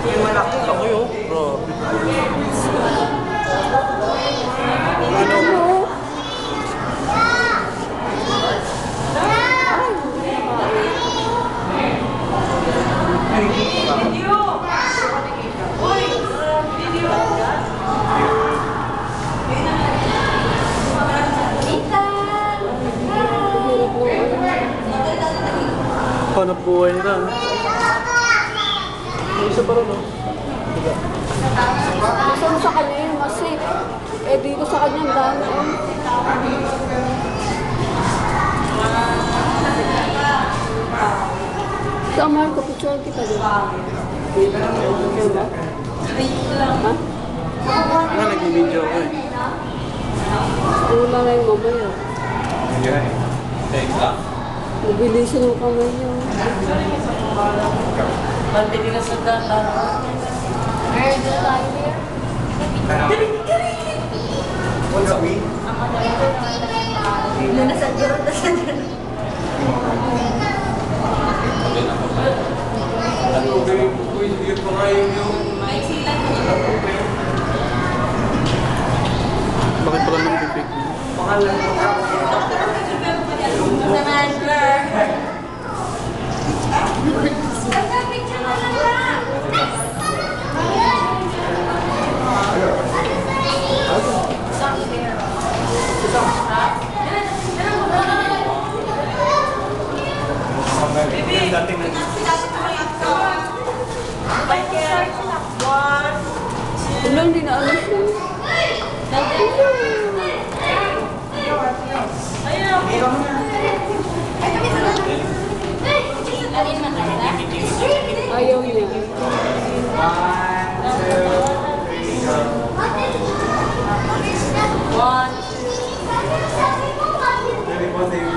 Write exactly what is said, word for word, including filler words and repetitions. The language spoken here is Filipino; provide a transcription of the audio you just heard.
Yung malaki. Ako yun, bro. Ano? Hanap buhay nila. May isa pa rin, no? Gusto sa kanya yun, mas safe. Eh, dito sa kanya, ang dami. Sa Marco, picture kita din. Picture ba? Ha? Ah, nag-video ako eh. Wala na yung mamaya. Thanks lang. Mabilisan yung kamay niya. Bantay nila sa data. What's up, we? Nasa dyan, nasa dyan. Bakit pala nang pipik? Ilan din na ano siya? Ayaw niya. One, One, two, three, go.